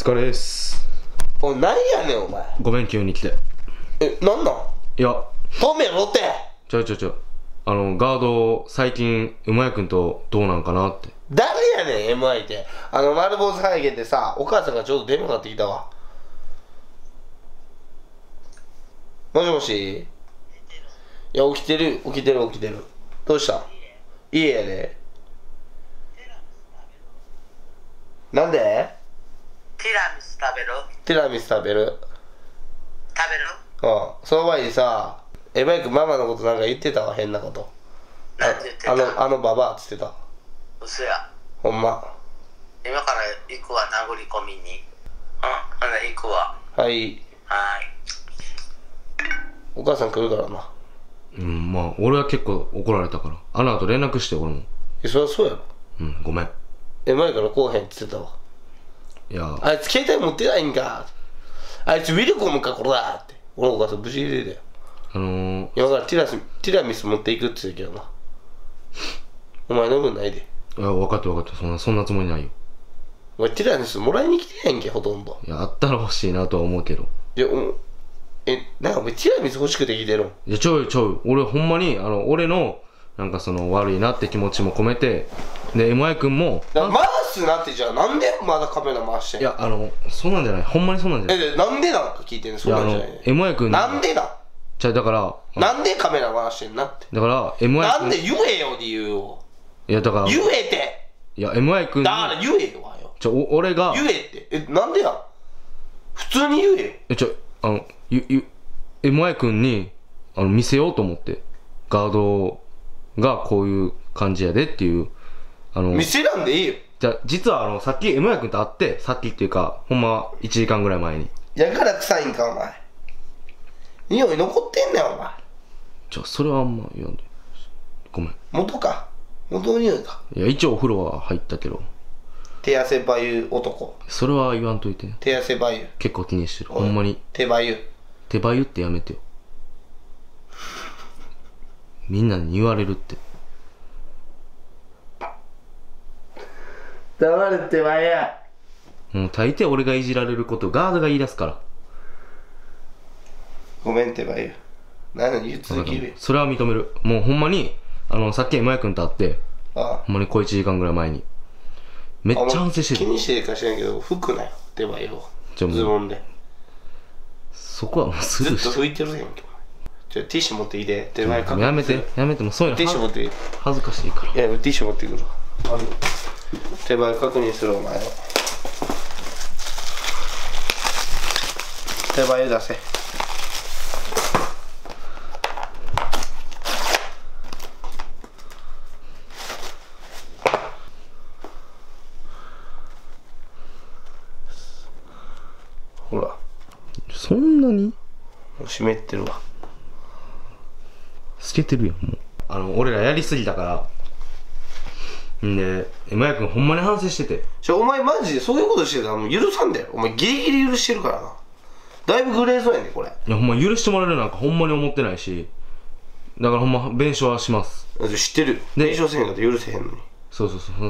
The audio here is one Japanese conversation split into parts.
疲れです。 おい、なんやねんお前。 ごめん、急に来て。 なんなん。 いや、 止めろって。 ガード、最近、馬谷くんとどうなんかなって。 誰やねん MI って。丸坊主ハゲでさ、お母さんがちょうど電話かかってきたわ。もしもし。いや、起きてる。どうした。家やで。なんで。 ティラミス食べる。 ティラミス食べる。 食べる。 うん。その前にさ、バイクママのことなんか言ってたわ、変なこと。 なんて言ってた。 ババアっつってた。 嘘や。 ほんま。 今から行くわ、殴り込みに。ほんで行くわ。 はい。お母さん来るからな。 まあ、俺は結構怒られたから。あの後連絡して、俺も。 そりゃそうやろ。 ごめん。 前から来おへんって言ってたわ。 いや、 あいつ携帯持ってないんか。あいつウィルコムかこれだって。俺のお母さん無事入れたよ。今からティラミス持っていくって言ってたけどな。お前飲むんないで。 いや、分かった。そんなつもりないよ。 お前ティラミスもらいに来てへんけ、ほとんど。 いや、あったら欲しいなとは思うけど。 いや、なんかお前ティラミス欲しくて来てるん。 いや、ちょい。俺ほんまに、俺の、なんか悪いなって気持ちも込めて、で、MI 君も。 回すなって。じゃあなんでまだカメラ回してんの。 いや、そうなんじゃない。ほんまにそうなんじゃない。 なんでなんか聞いてんの。そうなんじゃないね。 MI 君なんでなん。 だから、 なんでカメラ回してんなって。 だから、MI 君。 なんで言えよ、理由を。 いや、だから。 言えて。 いや、MI 君。 だから言えよ、わよ。 俺が。 言えって。なんでやん。普通に言えよ。 MI 君に、見せようと思って。ガードがこういう感じやでっていう。 見せらんでいいよ。 実はさっき MI 君と会って、さっきっていうか、ほんま1時間ぐらい前に。 やから臭いんか、お前。匂い残ってんねん、お前。 それはあんま言わんで。ごめん。 元の匂いか。 いや、一応お風呂は入ったけど。 手汗ばゆ男。 それは言わんといて。 手汗ばゆ。 結構気にしてる。ほんまに。 手ばゆ。 手ばゆってやめてよ。みんなに言われるって。 黙れってばや。 もう大抵俺がいじられることガードが言い出すから。 ごめんってばゆ。何の言う続き言え。 それは認める。もうほんまに、さっきMI君と会って、 ほんまに1時間ぐらい前に。めっちゃ反省してる。 気にしてるか知らんけど、拭くなよ、手ばゆを。ズボンで。 そこはもうスルーして。 ずっと拭いてるやんけ。ティッシュ持っていいで。手前かやめて、もうそういうのティッシュ持っていい。 恥ずかしいから。 いや、ティッシュ持ってくるわ。手前確認する、お前の。手前出せ。ほら。 そんなにもう湿ってるわ。 透けてるやん、もう。俺らやりすぎたから。んで、MI君ほんまに反省してて。 お前マジでそういうことしてたらもう許さんだよ。お前ギリギリ許してるからな。だいぶグレーゾーンやねこれ。 いや、ほんま許してもらえるなんかほんまに思ってないし。だからほんま、弁償はします。 知ってる。弁償せへんかったら許せへんのに。 そう。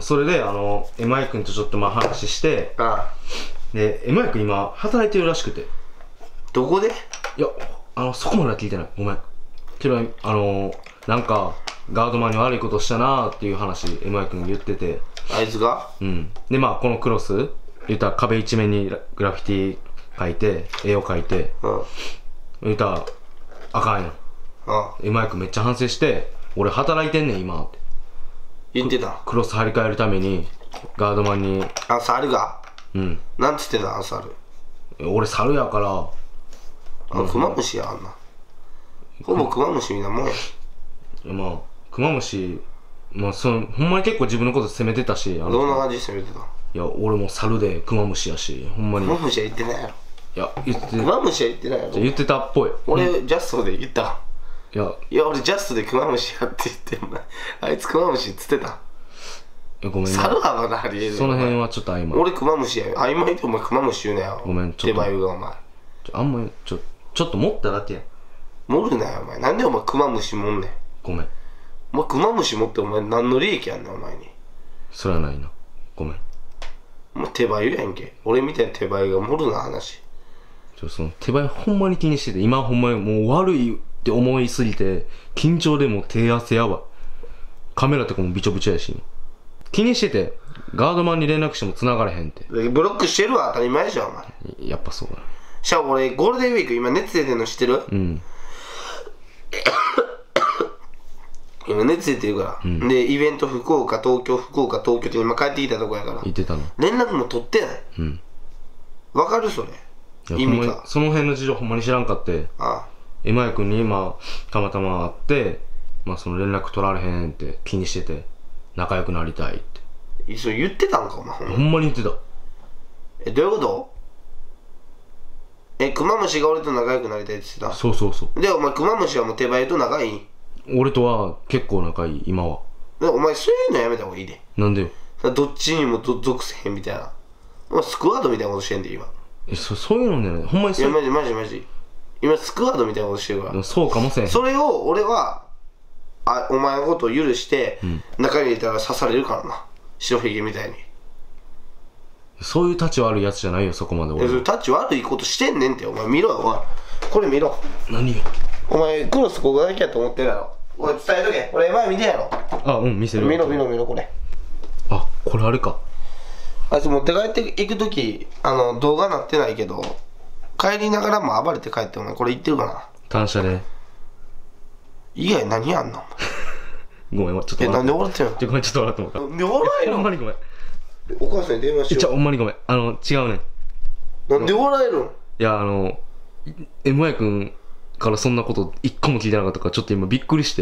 それで、MI君とちょっと話して、で、MI君今、働いてるらしくて。 どこで。 いや、そこまでは聞いてない。ごめん。けど、なんか、ガードマンに悪いことしたなーっていう話、MI君言ってて。 あいつが。 で、まあ、このクロス、言ったら壁一面にグラフィティ描いて、絵を描いて、言ったら、あかんやん。MI君めっちゃ反省して、俺働いてんねん、今って。 言ってた。 クロス張り替えるために、ガードマンに。 猿が。なんつってた、猿。 俺猿やから。 クマムシや、あんな。ほぼクマムシみたいなもんや。 いや、まあ、クマムシ、まあ、ほんまに結構自分のこと責めてたし。 どんな感じで責めてた。 いや、俺も猿でクマムシやし、ほんまに。 クマムシは言ってないやろ。 いや、言って。 クマムシは言ってないやろ。 言ってたっぽい。 俺、ジャストで言った。 いや、 俺ジャストでクマムシやって言ってんな。あいつクマムシっつってた。 ごめんね。 猿はまだありえる。 その辺はちょっと曖昧。 俺クマムシやよ。曖昧でお前クマムシ言うなよ。 ごめん、ちょっと。 手前がお前。 あんまり、ちょっと持っただけや。 盛るなよお前。なんでお前クマムシ盛んねん。 ごめん。 お前クマムシ持ってお前何の利益あんねんお前に。 それはないな。ごめん。 お前手早やんけ。俺みたいな手早がもるな話。 その手早ほんまに気にしてて、今ほんまにもう悪いって思いすぎて、緊張でもう手汗やばい。カメラとかもびちょびちょやし。気にしてて、ガードマンに連絡しても繋がれへんって。 ブロックしてるわ、当たり前じゃん、お前。 やっぱそうだ。 しゃ俺、ゴールデンウィーク今熱出てんの知ってる？ うん。 今熱出てるから。で、イベント福岡、東京、福岡、東京って今帰ってきたとこやから。 言ってたの。 連絡も取ってない。 うん。 わかるそれ。意味か。 その辺の事情ほんまに知らんかって。 ああ。 今井君にたまたま会って、その連絡取られへんって気にしてて、仲良くなりたいって。 それ言ってたんか、お前。 ほんまに言ってた。 どういうこと？クマムシが俺と仲良くなりたいって言ってた。 そうそうそう。 で、お前クマムシはもう手早と仲いい？ 俺とは結構仲いい、今は。 お前そういうのやめた方がいいで。 なんでよ。 どっちにも属せへんみたいな。お前スクワードみたいなことしてんで、今。 そういうのね、ほんまにそう。 いや、マジ。今スクワードみたいなことしてるから。 そうかもせん。 それを俺は、お前のことを許して、中に入れたら刺されるからな。白ひげみたいに。 そういう立ち悪いやつじゃないよ、そこまで俺。 タッチ悪いことしてんねんって。お前見ろよ、お前。これ見ろ。 何？ お前クロスここだけやと思ってるやろ。俺伝えとけ。俺前見てやろ。 あ、うん、見せる。 見ろこれ。 あ、これあれか。 あいつ持って帰っていくとき、動画なってないけど、帰りながらも暴れて帰ってお前これ言ってるかな。 単車で。 以外何やんの？ ごめん、ちょっと。 なんで笑ってんの？ ごめん、ちょっと笑ってもらった。 なんで笑えるの？ ほんまにごめん。 お母さんに電話しよう。 ほんまにごめん。違うねん。 なんで笑えるの？ いや、M Y 君からそんなこと一個も聞いてなかったから、ちょっと今びっくりして。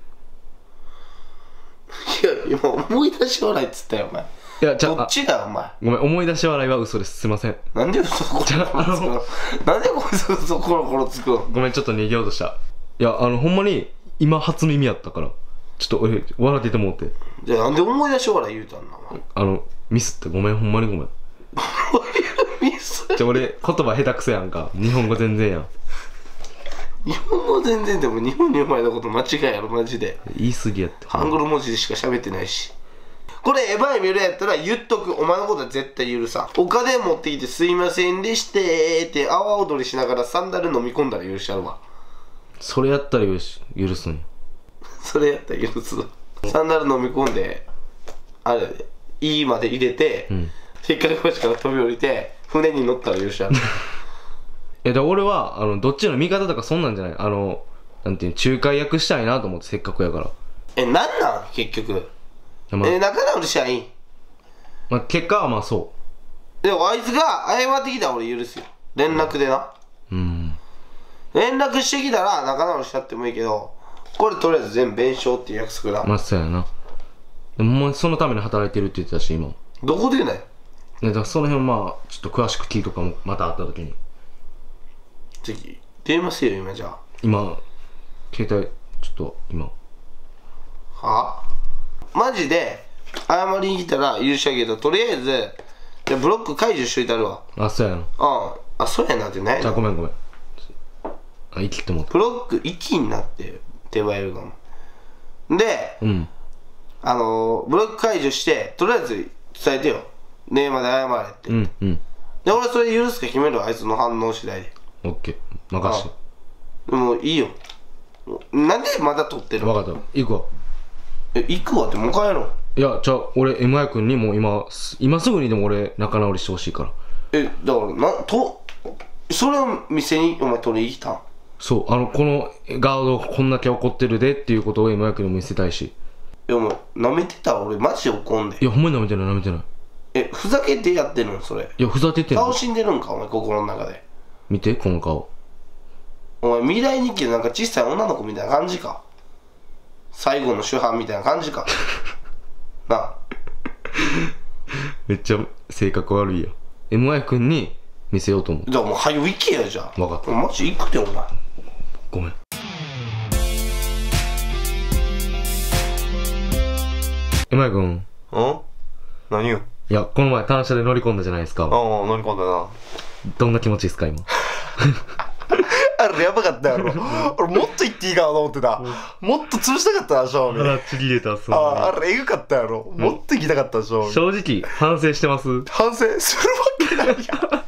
いや、今思い出し笑いっつったよ、お前。 いや、 どっちだよ、お前。 ごめん、思い出し笑いは嘘です。すいません。 なんで嘘コロコロつくの？なんでこいつ嘘コロコロつくの？ ごめん、ちょっと逃げようとした。いや、ほんまに、今初耳やったから、ちょっと笑っててもうて。 じゃあなんで思い出し笑い言うたんだ、お前。 ミスってごめん、ほんまにごめん。 ミス？ 俺、言葉下手くそやんか。日本語全然やん。 日本語全然でも日本に生まれたこと間違いやろ、マジで。 言い過ぎやって。 ハングル文字でしか喋ってないし。これエヴァイ見るやったら言っとく。お前のことは絶対許さん。お金持ってきてすいませんでしてって阿波踊りしながらサンダル飲み込んだら許しちゃうわ。 それやったら許すんよ。 それやったら許す。サンダル飲み込んで、あれで、E まで入れて、引っかけ橋から飛び降りて、船に乗ったら許しちゃう。 俺は、どっちの味方とかそんなんじゃない。なんていう、仲介役したいなと思って、せっかくやから。 なんなん結局。仲直りしたらいい。 結果はそう。 でもあいつが謝ってきたら俺許すよ。連絡でな。連絡してきたら仲直りしたってもいいけど、これとりあえず全部弁償っていう約束だ。 そうやな。でももうそのために働いてるって言ってたし、今。 どこでね。 だからその辺ちょっと詳しく聞いとかも、また会った時に。 次、電話せよ、今じゃあ。 今、携帯、ちょっと、今。 はぁ？マジで、謝りに来たら許しあげると、とりあえず、じゃブロック解除しといたるわ。 そうやな。 そうやなってないの？ じゃあごめん。生きってもった。 ブロック1になって手前るかも。で、ブロック解除して、とりあえず伝えてよ。ねえまで謝れって。で、俺それ許すか決めるわ、あいつの反応次第で。 オッケー。任して。 でもいいよ。なんでまだ撮ってるの？ 分かった。行くわ。 行くわってもう帰ろう。 いや、じゃあ俺 M.I. 君にも今すぐにでも俺仲直りしてほしいから。 だからそれを店にお前取りに来たん？ そう、このガードこんだけ怒ってるでっていうことを M.I. 君にも見せたいし。 いやもう舐めてたら俺マジで怒んで。 いやほんまに舐めてないふざけてやってるのそれ？ いやふざけてんの。 顔死んでるんかお前心の中で。 見てこの顔。 お前未来日記でなんか小さい女の子みたいな感じか。最後の主犯みたいな感じか。なあ。 めっちゃ性格悪いよ。M.I. 君に見せようと思う。 じゃあもう早く行けやじゃあ。 分かった。 マジ行くてお前。 ごめん。M.I. 君。 何よ。 いやこの前単車で乗り込んだじゃないですか。 乗り込んだな。 どんな気持ちですか今？ あれやばかったやろ。俺もっと言っていいかなと思ってた。もっと潰したかったな、正味。 腹ちぎれた、そう。 あれエグかったやろ。もっと行きたかったでしょ。 正直、反省してます。 反省するわけないやん。